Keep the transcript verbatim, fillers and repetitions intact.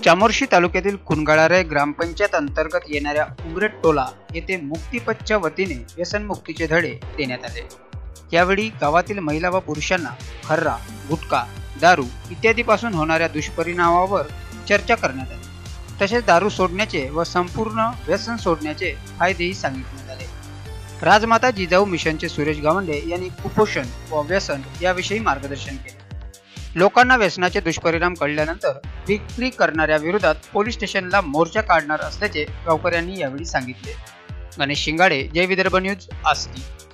चामोर्शी तालुक्यातील कुनगाळारे ग्रामपंचायत अंतर्गत येणाऱ्या उमरेड टोला येथे मुक्तिपथच्या वतीने व्यसनमुक्तीचे धडे देण्यात आले। यावेळी गावातील महिला व पुरुषांना खर्रा, गुटखा, दारू इत्यादीपासून होणाऱ्या दुष्परिणामावर चर्चा करण्यात आली। तसेच दारू सोडण्याचे व संपूर्ण व्यसन सोडण्याचे फायदेही सांगितण्यात आले। राजमाता जिजाऊ मिशनचे सुरेश गावंडे यांनी कुपोषण व व्यसन याविषयी मार्गदर्शन केले। लोकांना व्यसनाचे दुष्परिणाम कळल्यानंतर विक्री करणाऱ्या विरोधात पोलीस स्टेशनला मोर्चा काढणार असल्याचे गावकऱ्यांनी यावेळी सांगितले। गणेश शिंगाडे, जय विदर्भ न्यूज, आष्टी।